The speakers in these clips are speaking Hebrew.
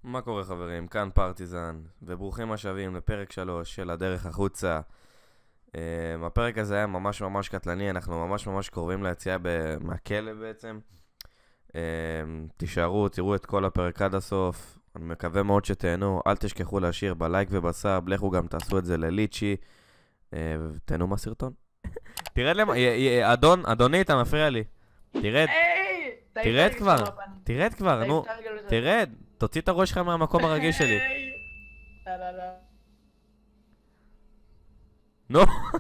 מה קורה חברים? כאן פרטיזן, וברוכים השבים לפרק 3 של הדרך החוצה. הפרק הזה היה ממש ממש קטלני, אנחנו ממש ממש קרובים ליציאה מהכלא בעצם. תישארו, תראו את כל הפרק עד הסוף, אני מקווה מאוד שתהנו, אל תשכחו להשאיר בלייק ובסאב, לכו גם תעשו את זה לליצ'י, ותהנו מהסרטון. תרד למה, אדוני, אתה מפריע לי. תרד כבר, נו, תרד. תוציא את הראש שלך מהמקום הרגיש שלי. נו.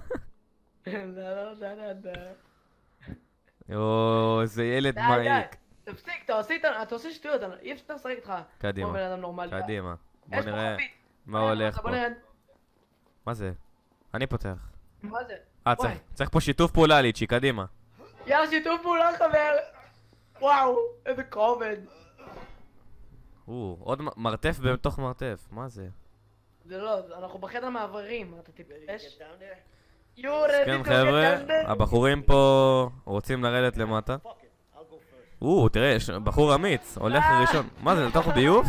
יואו, איזה ילד מעיק. תפסיק, אתה עושה שטויות, אי אפשר לשחק איתך. קדימה, קדימה. בוא נראה מה הולך פה. מה זה? אני פותח. מה זה? צריך פה שיתוף פעולה ליצ'י, קדימה. יאללה, שיתוף פעולה חבר. וואו, איזה כובד. עוד מרתף בתוך מרתף, מה זה? זה לא, אנחנו בחדר מעברים, אתה טיפש? כן חבר'ה, הבחורים פה רוצים לרדת למטה. תראה, יש בחור אמיץ, הולך ראשון. מה זה, לתוך ביוף?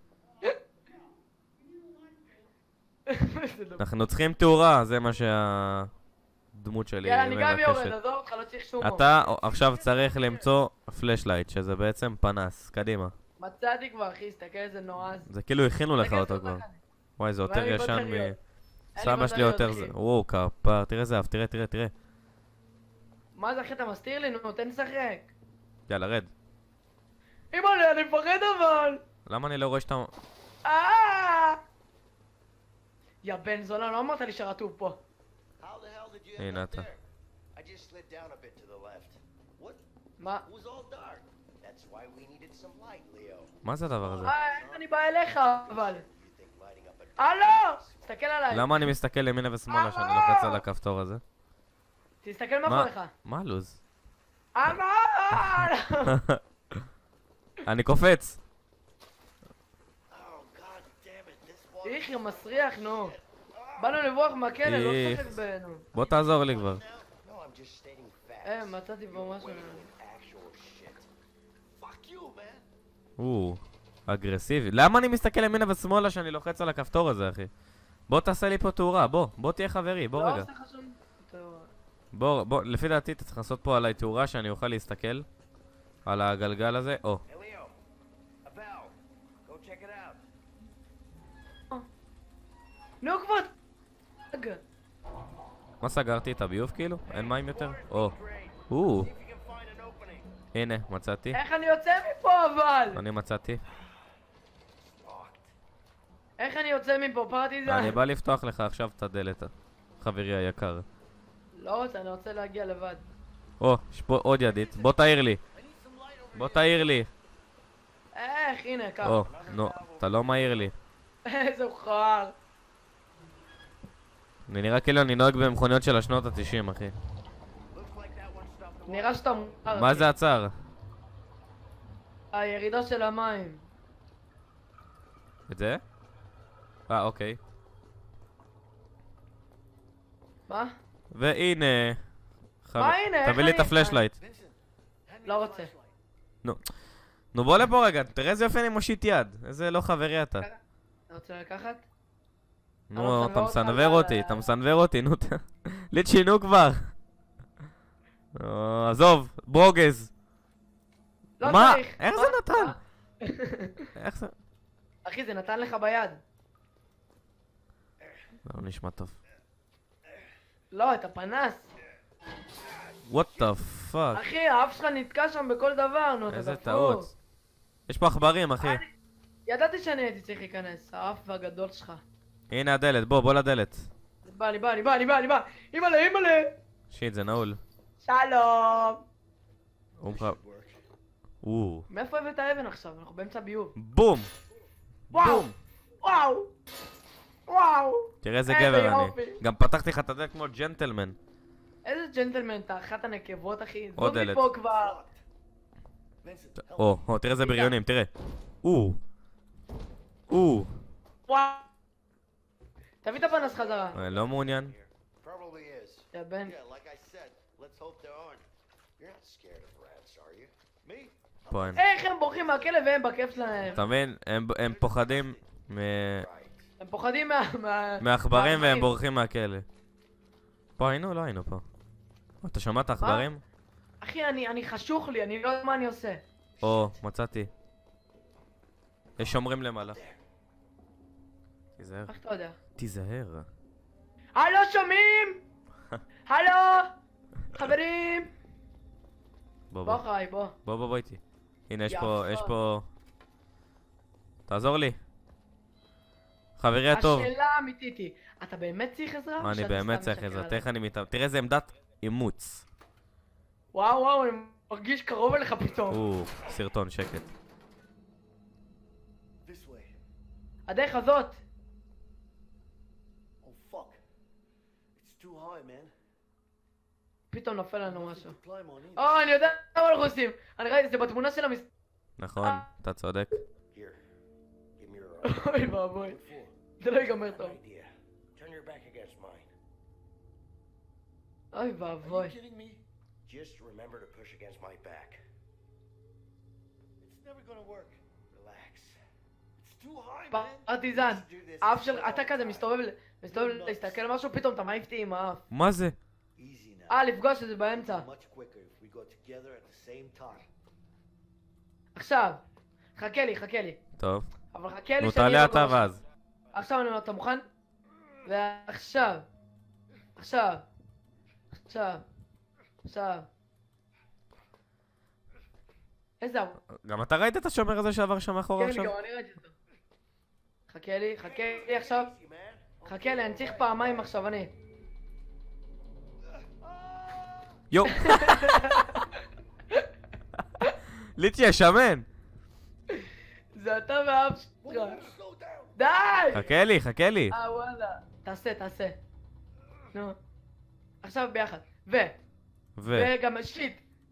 אנחנו צריכים תאורה, זה מה שהדמות שלי יאללה, אני גם יורד, עזוב אותך, לא צריך שום. אתה עכשיו צריך למצוא פלשלייט, שזה בעצם פנס, קדימה. מצאתי כבר אחי, הסתכל איזה נועז. זה כאילו הכינו לך אותו כבר. וואי, זה יותר ישן סבא שלי יותר זה. וואו, כפר, תראה זהב, תראה. מה זה אחי, אתה מסתיר לי? נו, תן לשחק. יאללה, רד. אימא'לה, אני מפחד אבל. למה אני לא רואה שאתה... יא בן זונה, לא אמרת לי שרטוב פה. הנה אתה. מה? מה זה הדבר הזה? איך אני בא אליך אבל? הלו! תסתכל עליי. למה אני מסתכל לימינה ושמאלה שאני לוחץ על הכפתור הזה? תסתכל מאחוריך. מה הלוז? אבל! אני קופץ. איך יא מסריח, נו. באנו לברוח מהכלא, לא שחק בנו. בוא תעזור לי כבר. מצאתי פה משהו. אגרסיבי. למה אני מסתכל ימינה ושמאלה שאני לוחץ על הכפתור הזה, אחי? בוא תעשה לי פה תאורה, בוא תהיה חברי, בוא רגע. לא עושה לך שום תאורה. בוא, לפי דעתי אתה צריך לעשות פה עליי תאורה שאני אוכל להסתכל על הגלגל הזה. נו כבר. מה סגרתי את הביוב כאילו? אין מים יותר? הנה, מצאתי. איך אני יוצא מפה אבל? אני מצאתי. איך אני יוצא מפה, פרטיזן? אני בא לפתוח לך עכשיו את הדלת, חברי היקר. לא רוצה, אני רוצה להגיע לבד. יש פה עוד ידית. בוא תעיר לי. איך, הנה, כך. נו, אתה לא מעיר לי. איזה חואר. אני נראה כאילו אני נוהג במכוניות של השנות ה-90, אחי. נראה שאתה מוכר. מה זה עצר? הירידה של המים. את זה? אוקיי. מה? והנה. מה הנה? תביא לי את הפלשלייט. לא רוצה. נו בוא לפה רגע, תראה איזה יופי אני מושיט יד. איזה לא חברי אתה. אתה רוצה לקחת? נו, אתה מסנוור אותי, נו. ליצ'י, נו כבר. עזוב, ברוגז. לא מה? צריך. איך זה נתן? איך זה? אחי, זה נתן לך ביד. לא נשמע טוב. לא, את הפנס. What the fuck? אחי, האף שלך נתקע שם בכל דבר, נו, אתה איזה דפוק. טעות. יש פה עכברים, אחי. ידעתי שאני הייתי צריך להיכנס, האף הגדול שלך. הנה הדלת, בוא לדלת. בא לי. אימא'לה. שיט, זה נעול. שלום. מאיפה הבאת האבן עכשיו? אנחנו באמצע ביוב. בום! וואו! תראה איזה גבר אני. גם פתחתי לך את הדלת כמו ג'נטלמן. איזה ג'נטלמן, אתה אחת הנקבות, אחי. עוד זוז דלת. מפה כבר. תראה איזה בריונים, תראה. וואו. תביא את הפנס חזרה. לא מעוניין. יא בן. פה אין. איך הם בורחים מהכלא והם בכיף שלהם? אתה מבין? הם פוחדים הם פוחדים מעכברים והם בורחים מהכלא. פה היינו? לא היינו פה. אתה שומע את העכברים? אחי, אני חשוך לי, אני לא יודע מה אני עושה. או, מצאתי. יש שומרים למעלה. תיזהר. איך אתה יודע? תיזהר. הלו, שומעים? הלו? חברים? בוא חי, בוא. בוא איתי. הנה, יש יפה. פה... תעזור לי. חברי הטוב. השאלה האמיתית היא, אתה באמת צריך עזרה? או אני שאתה באמת סתם צריך משקר עזרה. עליי? תראה איך אני תראה איזה עמדת אימוץ. וואו, אני מרגיש קרוב אליך פתאום. סרטון שקט. הדרך הזאת. פתאום נופל לנו משהו. אני יודע מה אנחנו עושים. אני ראיתי, זה בתמונה של נכון, אתה צודק. אוי ואבוי. זה לא ייגמר טוב. אוי ואבוי. Just remember to push against my back. It's never gonna work. Relax. It's too high, man. פרטיזן, האף של... אתה כזה מסתובב להסתכל על משהו, פתאום אתה מעיף אותי עם האף. מה זה? לפגוש את זה באמצע. עכשיו. חכה לי. טוב. אבל חכה לי נו, שאני... תעלה אתה ואז. עכשיו אני אומר, אתה מוכן? ועכשיו. עכשיו. איזה... גם אתה ראית את השומר הזה שעבר שם מאחורה כן, עכשיו? גם אני ראיתי אותו. חכה לי עכשיו. חכה לי, אני צריך פעמיים עכשיו, אני. יו! ליצ'י, השמן! זה אתה והאף שלך. די! חכה לי. וואלה. תעשה. נו. עכשיו ביחד. וגם שיט.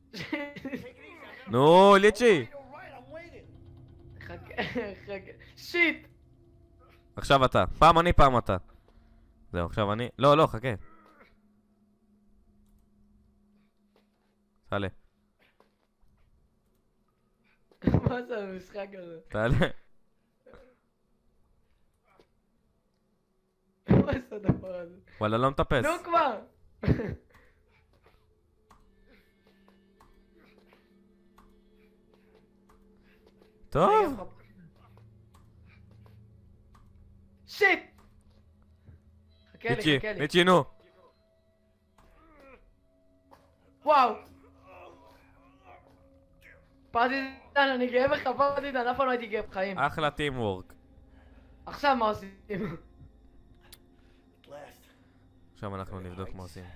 נו, ליצ'י! חכה. שיט! עכשיו אתה. פעם אני, פעם אתה. זהו, עכשיו אני... לא, חכה. תעלה. מה זה המשחק הזה? תעלה. מה זה הדבר הזה? וואלה, לא מטפס. נו כבר! טוב. שיט! חכה לי. ליצ'י, נו. וואו! פרטיזן, אני גאה בך, פרטיזן, אף פעם לא הייתי גאה בחיים. אחלה טים וורק. עכשיו מה עושים? עכשיו אנחנו נבדוק מה עושים.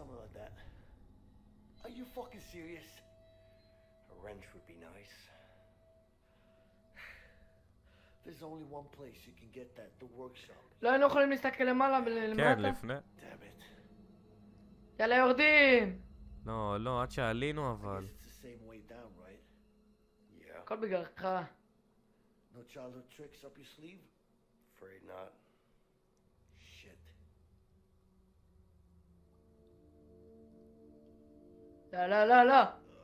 לא היינו יכולים להסתכל למעלה ולמטה? כן, לפני. יאללה, יורדים! לא, עד שעלינו אבל. הכל בגללך. No childhood tricks up your sleeve? Afraid not. Shit. לא.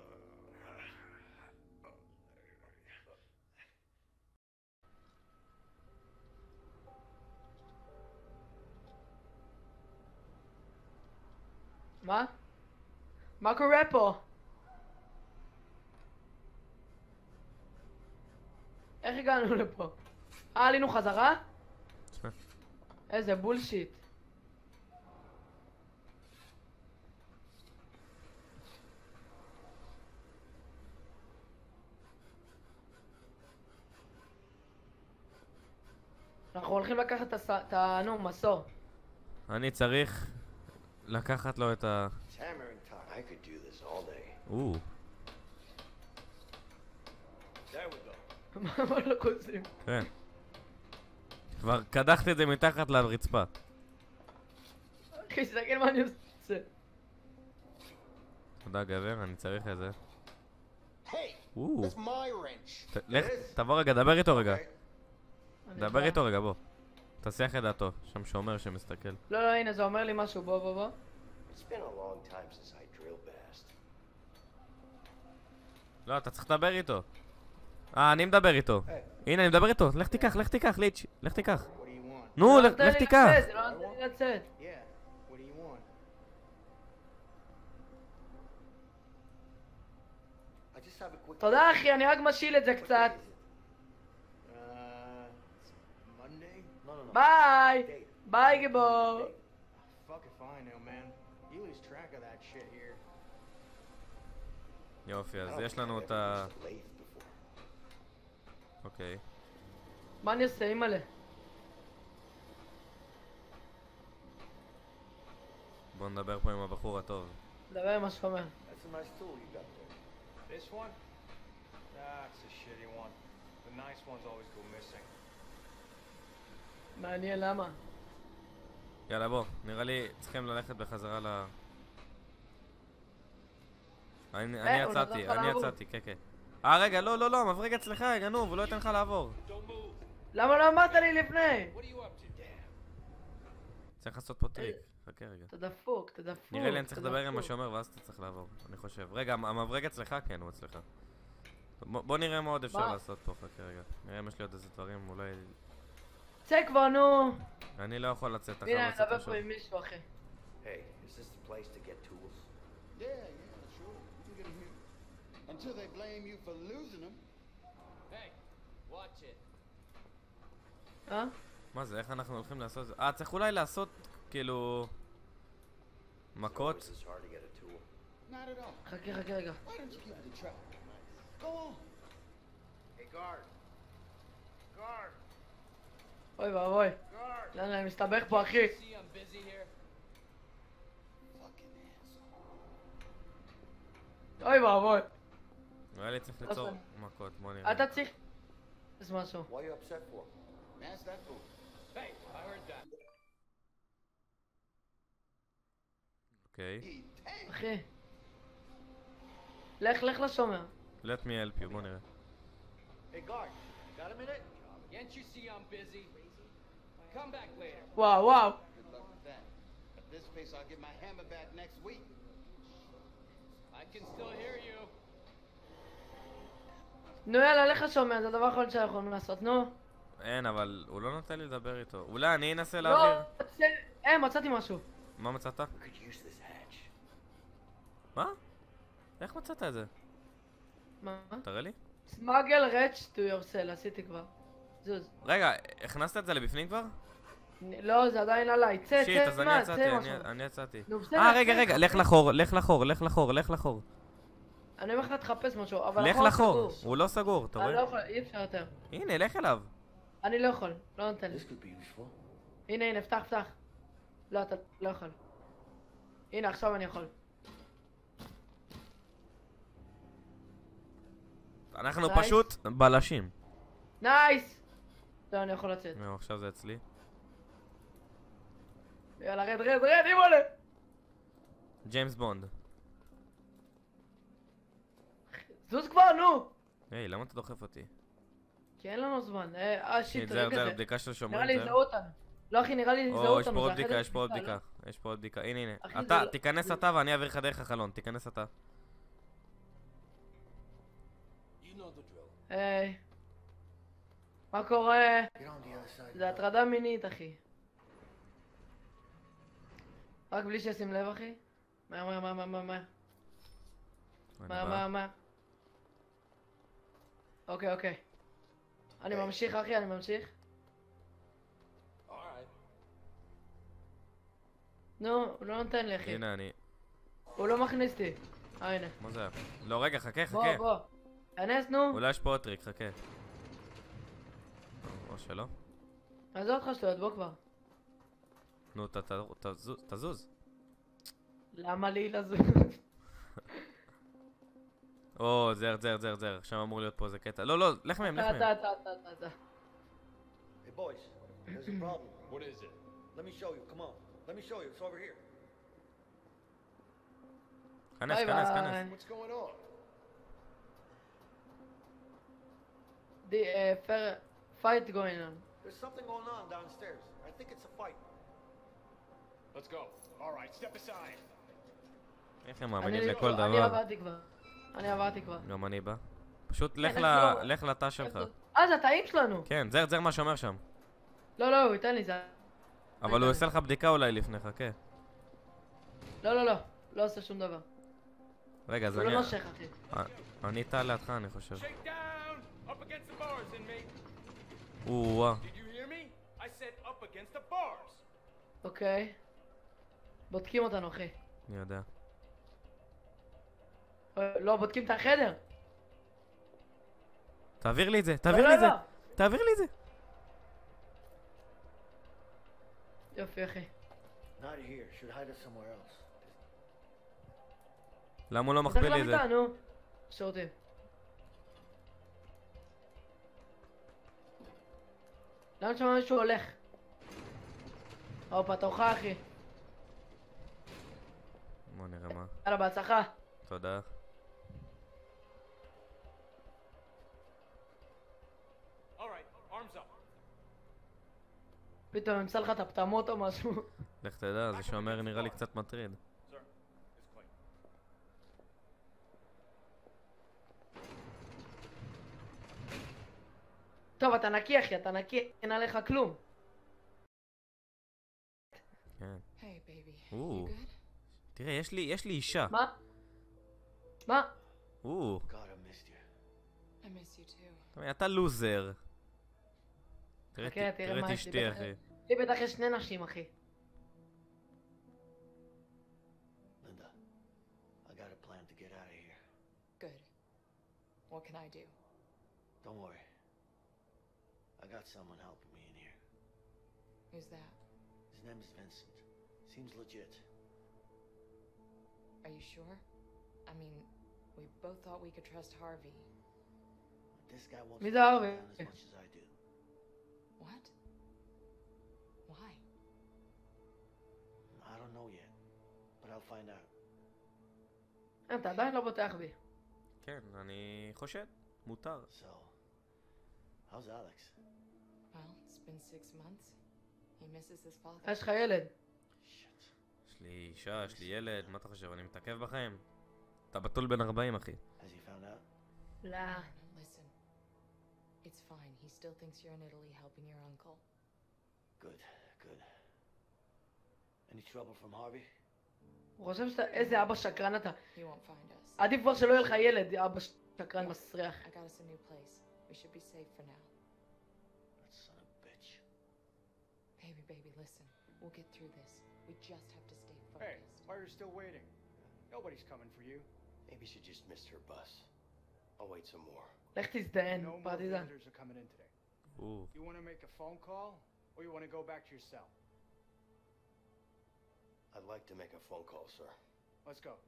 מה? מה קורה פה? איך הגענו לפה? עלינו חזרה? איזה בולשיט. אנחנו הולכים לקחת את מסור. אני צריך לקחת לו את ה... מה לא עושים? כן. כבר קדחתי את זה מתחת לרצפה. אחי, תסתכל מה אני עושה. תודה גבר, אני צריך את זה. לך, תבוא רגע, דבר איתו רגע. דבר איתו רגע, בוא. תסיח את דעתו, שם שומר שמסתכל. לא, הנה, זה אומר לי משהו, בוא. לא, אתה צריך לדבר איתו. אני מדבר איתו. הנה, אני מדבר איתו. לך תיקח, לך תיקח, ליץ'. לך תיקח. What do you want? נו, לא לך נותן לי תיקח. לצאת, זה לא נותן לי לצאת. Yeah. What do you want? I just have a quick. תודה אחי, אני רק משיל את זה קצת. It's Monday? No. ביי! Date. ביי גיבור! Fuck if I know, man. You lose track of that shit here. יופי, I אז don't יש think לנו I've את ever ה... used a lathe before. אוקיי. מה אני עושה, אימא'לה? בוא נדבר פה עם הבחור הטוב. דבר עם מה שאומר. That's a nice tool you got there. This one? That's a shitty one. The nice ones always go missing. מעניין למה. יאללה בוא, נראה לי צריכים ללכת בחזרה ל... אני הוא יצאתי, נתן לך אני לעבור. יצאתי, כן, כן. רגע, לא, המבריג אצלך, גנוב, הוא לא ייתן לך לעבור. למה לא אמרת לי לפני? צריך לעשות פה טריק, חכה רגע. אתה דפוק, אתה דפוק. נראה לי אני צריך אתה לדבר עם דפוק. השומר ואז אתה צריך לעבור, אני חושב. רגע, המבריג אצלך? כן, הוא אצלך. בוא נראה מה עוד אפשר מה? לעשות פה, חכה רגע. נראה אם יש לי עוד איזה דברים, אולי... צא כבר נו! אני לא יכול לצאת, אתה חייב הנה, אני לצאת מדבר עכשיו. פה עם מישהו אחי. Hey, is this the place to get tools? Yeah, sure. You can get them here. Until they blame you for losing them. מה זה, איך אנחנו הולכים לעשות את זה? צריך אולי לעשות, כאילו... מכות? It's always this hard to get a tool. Not at all. חכה רגע. Why don't you give it a try? Go on. Hey, guard. Guard. אוי ואבוי. Guard. יאללה, אני מסתבך פה אחי. Fucking asshole. אוי ואבוי. נראה לי צריך ליצור מכות, בוא נראה. אתה צריך... אז משהו. Why are you upset for? Ask that fool. אוקיי. He tank. אחי. לך לשומר. let me help you, בוא נראה. Hey, guard. Got a minute? Can't you see I'm busy? Come back later. וואו. Good luck with that. At this pace, I'll get my hammer back next week. I can still hear you. נו יאללה, לך לשומר, זה הדבר האחרון שאנחנו יכולים לעשות, נו. אין, אבל הוא לא נותן לי לדבר איתו. אולי אני אנסה לא, להעביר. מצאתי משהו. מה מצאת? We could use this hatch. מה? איך מצאת את זה? מה? תראה לי. סמאגל רץ' טו יורסל, עשיתי כבר. זוז. רגע, הכנסת את זה לבפנים כבר? לא, זה עדיין עליי. צא, שיט, אז אני יצאתי, משהו. אני יצאתי. נו, בסדר, רגע, צא. לך לחור. אני אומר לך תחפש משהו, אבל לך החור לחור, סגור. הוא לא סגור, אתה אני לא רואה? יכול, אי אפשר יותר. הנה, לך אליו. אני לא יכול, לא נותן לי. This could be useful. הנה, פתח. לא, אתה לא יכול. הנה, עכשיו אני יכול. אנחנו נייס. פשוט בלשים. נייס! לא, אני יכול לצאת. נו, עכשיו זה אצלי. יאללה, רד, אימא'לה! ג'יימס בונד. זוז כבר, נו! היי, למה אתה דוחף אותי? כי אין לנו זמן. שיט, זר, רגע זה. בדיקה של נראה שומרים, לי זר. יזהו אותנו. לא אחי, נראה לי יזהו אותנו. יש פה עוד זה בדיקה, החדר יש פה עוד כניסה, בדיקה. לא? יש פה עוד בדיקה, הנה. אחי, אתה, זה לא- תיכנס זה- אתה ואני אעביר לך דרך החלון, תיכנס אתה. היי. מה קורה? Get on the other side. זה הטרדה מינית, אחי. רק בלי שישים לב, אחי. מהר. אוקיי. אני ממשיך, אחי, אני ממשיך. נו, הוא לא נותן לי, אחי. הנה אני. הוא לא מכניס אותי. הנה. מה זה היה? לא, רגע, חכה. בוא. כנס, נו. אולי יש פה עוד טריק, חכה. או שלא. עזוב אותך שטויות, בוא כבר. נו, תזוז. למה לי לזוז? או, זר. עכשיו אמור להיות פה איזה קטע. לא, לך מהם. אתה. Hey, boys. There's a problem. What is it? Let me show you. Come on. Let me show you. It's over here. כנס. ביי. What's going on? Fight going on. There's something going on downstairs. I think it's a fight. Let's go. All right, step aside. איך הם מאמינים לכל אני דבר? עברתי כבר. גם אני בא. פשוט לך איך לא? לך לתא שלך. זה התאים שלנו. כן, זר מה שאומר שם. לא, הוא ייתן לי זה. אבל הוא עושה לך בדיקה אולי לפני, חכה. לא עושה שום דבר. רגע, אז הוא לא נושך, אחי. אני תא לידך, אני חושב. Shake down! Up against the bars, inmate! וואה. Did you hear me? I said up against the bars! אוקיי. בודקים אותנו, אחי. אני יודע. לא, בודקים את החדר. תעביר לי את זה, לא, תעביר לי את זה. לא. תעביר לי את זה. יופי, אחי. Not here. Should hide it somewhere else. למה הוא לא צריך מחביא לי את זה? למיטה, נו. שירותים. למה שמע מישהו הולך? הופה, תורך, אחי. בוא נראה מה. יאללה, בהצלחה. תודה. All right, arms up. פתאום ימצא לך את הפטמות או משהו. לך תדע, זה שאומר נראה לי קצת מטריד. Sir, it's clean. טוב, אתה נקי, אחי, אתה נקי, אין עליך כלום. כן. Hey, baby. Ooh. You good? תראה, יש לי אישה. מה? מה? God, I missed you. I miss you too. אתה לוזר. תראה חכה, תראה את מה יש לי, אשתי, בטח- אחי. לי בטח יש שני נשים, אחי. Linda, I got a plan to get out of here. Good. What can I do? Don't worry. I got someone helping me in here. Who's that? His name is Vincent. Seems legit. Are you sure? I mean, we both thought we could trust Harvey. This guy wants מי to זה put ארווה? down as much as I do. What? Why? I don't know yet, but I'll find out. אתה עדיין לא בוטח בי. כן, אני חושד. מותר. So, how's Alex? Well, it's been 6 months. He misses his father. יש לך ילד. Shit. יש לי אישה, יש לי ילד, מה אתה חושב? אני מתעכב בחיים? אתה בתול בן 40, אחי. Has he found out? לא. Listen. It's fine. He still thinks you're in Italy helping your uncle. Good, good. Any trouble from Harvey? הוא חושב שאתה, איזה אבא שקרן אתה. He won't find us. עדיף כבר שלא יהיה לך ילד, אבא שקרן מסריח. I got us a new place. We should be safe for now. That son of a bitch. Baby, listen. We'll get through this. We just have to stay Hey, focused. why are you still waiting? Nobody's coming for you. Maybe she just missed her bus. I'll wait some more. לך תזדיין, No more פרטיזן. visitors are coming in today. או, You want to make a phone call, or you want to go back to your cell? I'd like to make a phone call, sir. Let's go.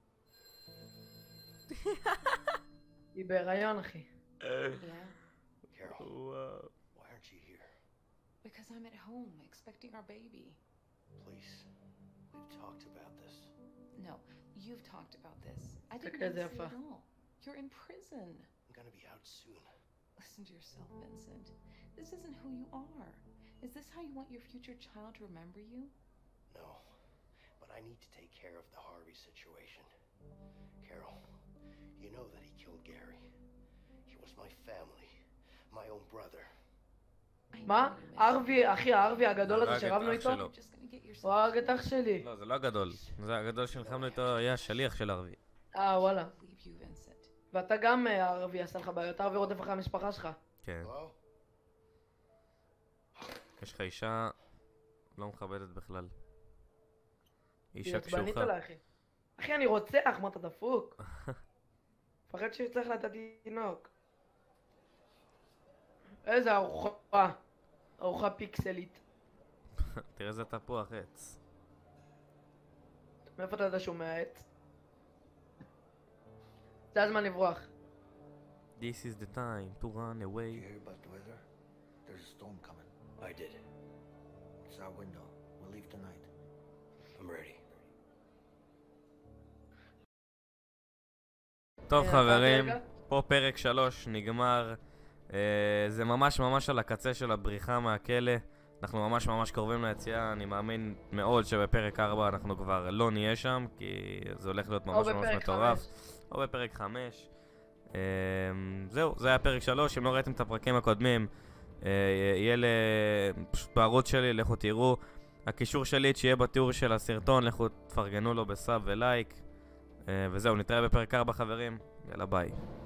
היא בהיריון, אחי. Yeah? Carol, וואו. why aren't you here? Because I'm at home expecting our baby. Please. We've talked about this. No, you've talked about this. I didn't Okay, want to say Zephyr. it all. You're in prison. I'm gonna be out soon. Listen to yourself, Vincent. This isn't who you are. Is this how you want your future child to remember you? No, but I need to take care of the Harvey situation. Carol, you know that he killed Gary. He was my family, my own brother. I מה? know, Miss. ארווי, אחי, הארווי הגדול הזה הרג את שרבנו אח איתו? שלו. You're just gonna get yourself. הוא הרג את אח שלי. לא, זה לא הגדול. זה הגדול שנלחמנו איתו, היה השליח של ערבי. וואלה. Leave you, Vincent. ואתה גם ערבי עשה לך בעיות, ערבי רודף אחרי המשפחה שלך. כן. Hello? יש לך אישה לא מכבדת בכלל. היא אישה עצבנית קשוחה. עליי, אחי. אחי, אני רוצח, מה אתה דפוק? מפחד שצריך לתת תינוק. איזה ארוחה. ארוחה פיקסלית. תראה איזה תפוח עץ. מאיפה אתה יודע שהוא מהעץ? זה הזמן לברוח. This is the time to run You away. hear about the weather? There's a storm coming. I did. It's our window. We'll leave tonight. I'm ready. טוב הנה, חברים, רגע. פה פרק 3 נגמר. זה ממש ממש על הקצה של הבריחה מהכלא. אנחנו ממש ממש קרובים ליציאה. אני מאמין מאוד שבפרק 4 אנחנו כבר לא נהיה שם, כי זה הולך להיות ממש ממש בפרק מטורף. 5. או בפרק 5. זהו, זה היה פרק 3, אם לא ראיתם את הפרקים הקודמים, יהיה פשוט בערוץ שלי, לכו תראו. הקישור שלי שיהיה בתיאור של הסרטון, לכו תפרגנו לו בסאב ולייק. וזהו, נתראה בפרק 4 חברים, יאללה ביי.